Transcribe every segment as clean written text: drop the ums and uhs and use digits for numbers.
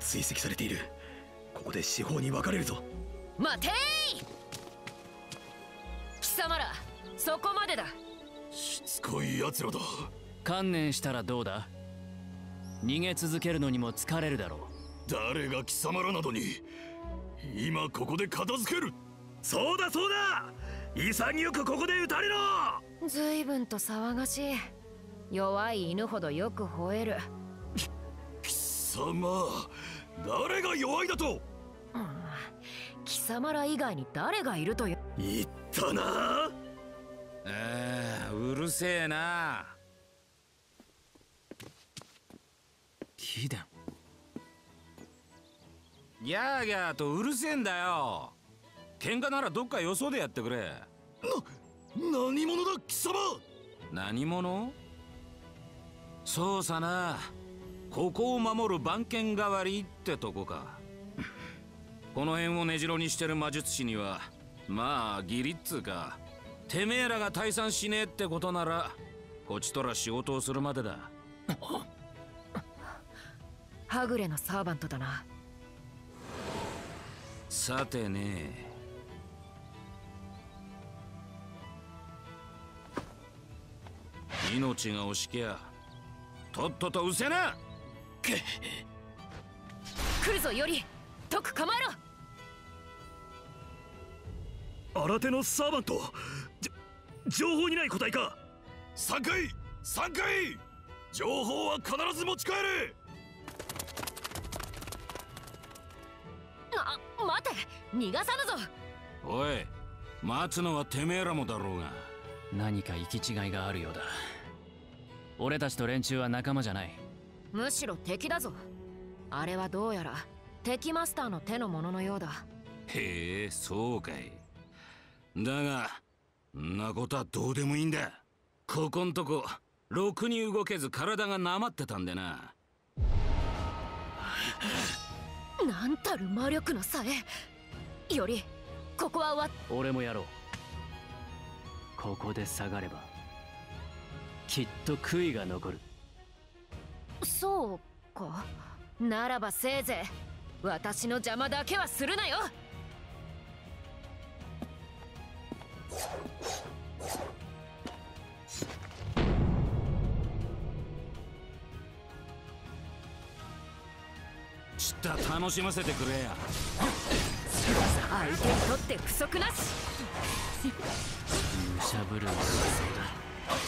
追跡されている。ここで四方に分かれるぞ。 待てーい。貴様らそこまでだ。 しつこい奴らだ。 観念したらどうだ。逃げ続けるのにも疲れるだろう。 誰が貴様らなどに。今ここで片付ける。そうだそうだ、潔くここで撃たれろ。 ずいぶんと騒がしい。弱い犬ほどよく吠える。 貴様、誰が弱いだと。 貴様ら以外に誰がいるとよ。 言ったな。 うるせえな。 ヒデン、 ギャーギャーとうるせえんだよ。喧嘩ならどっかよそでやってくれ。 何者だ貴様。 何者？そうさな、ここを守る番犬代わりってとこか。この辺を根城にしてる魔術師にはまあ義理っつうか、てめえらが退散しねえってことならこちとら仕事をするまでだ。 はぐれのサーバントだな。 さてね、命が惜しきゃとっとと失せな。 来るぞより、とく構えろ。 新手のサーバント、情報にない個体か。3回3回、情報は必ず持ち帰れ。 待て、逃がさぬぞ。 おい、待つのはてめえらもだろうが。 何か行き違いがあるようだ。俺たちと連中は仲間じゃない。 むしろ敵だぞ。あれはどうやら敵マスターの手のもののようだ。 へえ、そうかい。だがんなことはどうでもいいんだ。ここんところくに動けず体がなまってたんでな。 なんたる魔力のさえ。よりここは俺もやろう。ここで下がればきっと悔いが残る。 そうか。ならばせいぜい私の邪魔だけはするなよ。 ちった楽しませてくれや。 相手にとって不足なし。 武者震いのそうだ。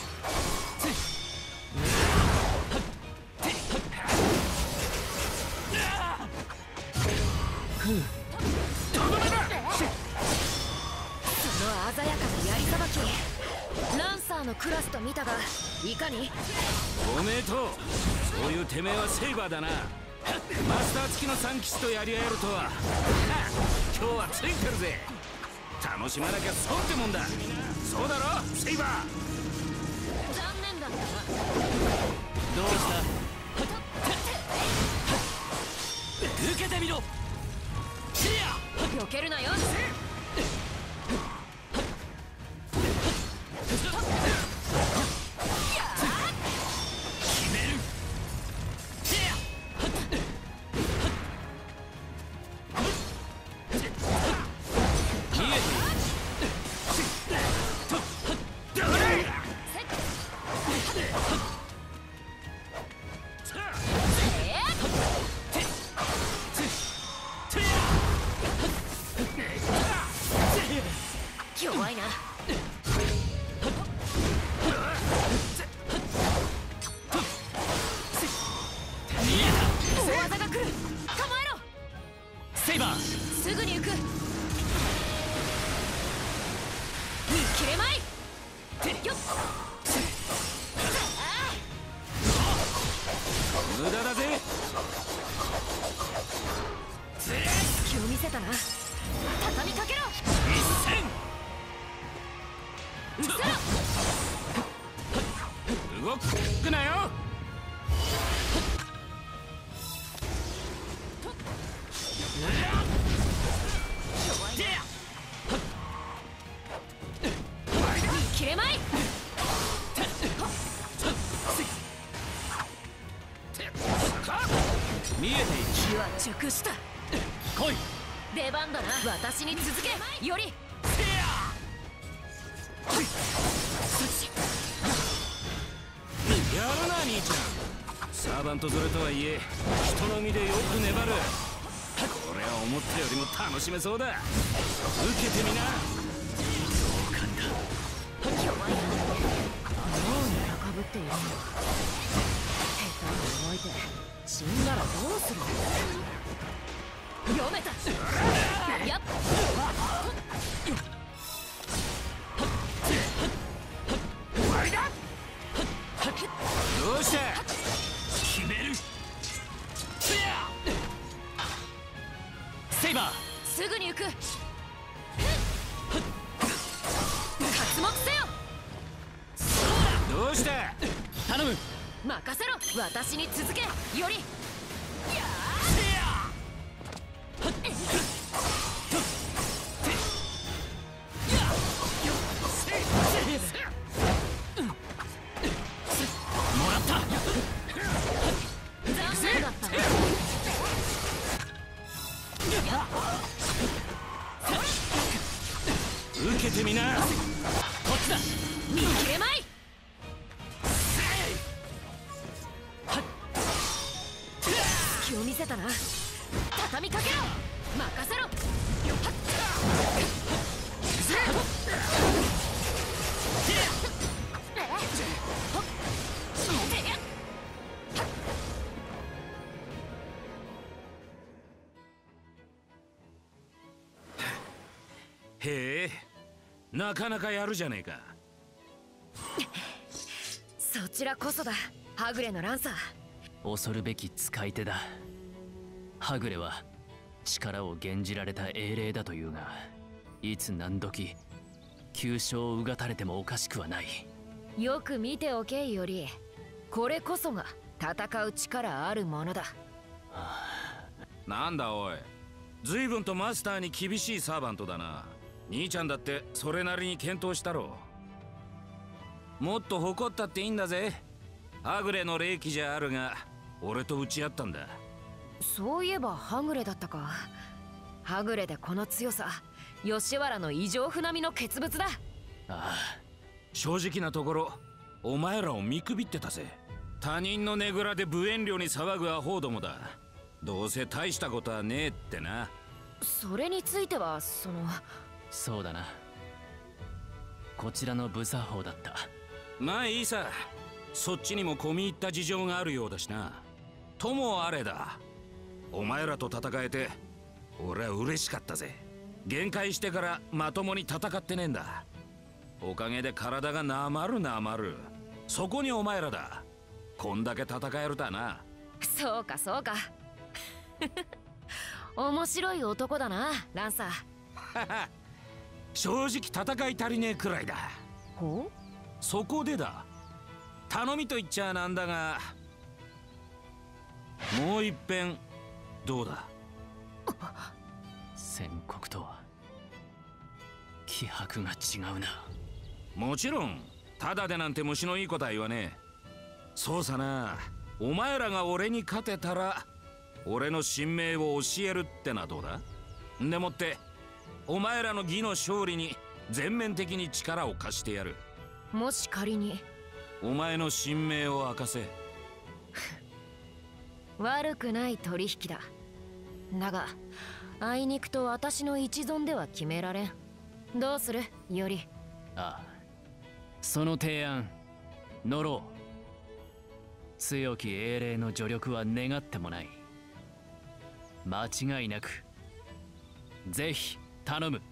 その鮮やかな槍さばき、ランサーのクラスと見たがいかに。 おめえとそういうてめえはセイバーだな。マスター付きの三騎士とやり合えるとは。今日はついてるぜ。楽しまなきゃ損ってもんだ。そうだろセイバー。 残念だったな。 どうした。受けてみろ。 避けるなよ。弱いな。大技が来る。構えろ。 セイバー、 すぐに行く。切れまい。よっ。 無駄だぜ。 隙を見せたな。畳みかけろ。 一戦。 動くなよ。 切れまい。 見えている。 火は熟した。 来い。 出番だな。私に続け。よりやるな兄ちゃん。サーバント連れとはいえ人の身でよく粘る。これは思ったよりも楽しめそうだ。受けてみな。 同感だ。 弱いな。もう高ぶっているの。下手に動いて死んだらどうする。読めた。やっ終わりだ。 どうした決める。セイバー、 すぐに行く。活目せよ。 どうした頼む。 任せろ。私に続け。よりもらった。 残念だったな。 受けてみな。 こっちだ。 見切れまい。隙を見せたな。畳みかけろ。任せろ。 へえ、なかなかやるじゃねえか。 そちらこそだ、はぐれのランサー。 恐るべき使い手だ。はぐれは力を減じられた英霊だというが、いつ何時急所をうがたれてもおかしくはない。 よく見ておけより、これこそが戦う力あるものだ。 なんだおい、随分とマスターに厳しいサーバントだな。兄ちゃんだってそれなりに検討したろう。もっと誇ったっていいんだぜ。はぐれの霊気じゃあるが俺と打ち合ったんだ。 そういえばはぐれだったか。はぐれでこの強さ、吉原の異常船並みの傑物だ。 ああ、 正直なところお前らを見くびってたぜ。他人のねぐらで無遠慮に騒ぐアホどもだ。どうせ大したことはねえってな。 それについてはそうだな。こちらの無作法だった。 まあいいさ、そっちにも込み入った事情があるようだしな。ともあれだ、お前らと戦えて俺は嬉しかったぜ。限界してからまともに戦ってねえんだ。おかげで体がなまるなまる。そこにお前らだ。こんだけ戦えるだな。 そうかそうか。面白い男だな、ランサー。 正直戦い足りねえくらいだ。 ほう？ そこでだ、頼みと言っちゃなんだが、もう一遍どうだ。 宣告とは気迫が違うな。 もちろんただでなんて虫のいいことは言わねえ。そうさな、お前らが俺に勝てたら俺の神明を教えるってのはどうだ。でもってお前らの義の勝利に全面的に力を貸してやる。 もし仮にお前の神明を明かせ。 悪くない取引だ。だがあいにくと私の一存では決められん。どうするより。 ああ、その提案乗ろう。強き英霊の助力は願ってもない。間違いなくぜひ頼む。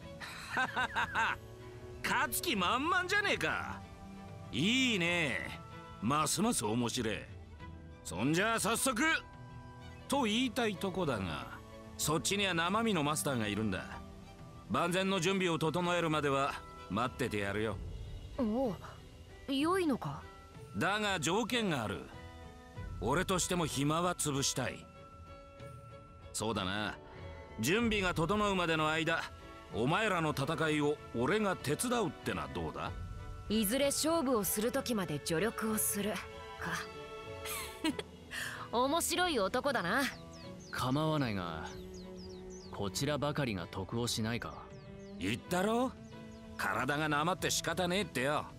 勝つ気満々じゃねえか。いいね、ますます面白い。そんじゃあ早速と言いたいとこだが、そっちには生身のマスターがいるんだ。万全の準備を整えるまでは待っててやるよ。 おお、良いのか。 だが条件がある。俺としても暇は潰したい。そうだな、準備が整うまでの間、お前らの戦いを俺が手伝うってのはどうだ。 いずれ勝負をする時まで助力をするか。 面白い男だな。 構わないが、こちらばかりが得をしないか。 言ったろ、体がなまって仕方ねえってよ。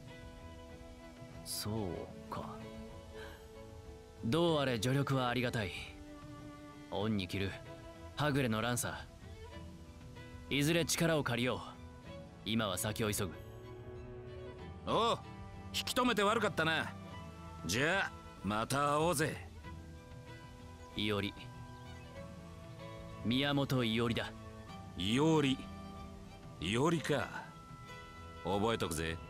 そうか。どうあれ助力はありがたい。恩に着るはぐれのランサー、いずれ力を借りよう。今は先を急ぐ。 おう、引き止めて悪かったな。じゃあまた会おうぜ。 いおり、宮本いおりだ。 いおり、いおりか。覚えとくぜ。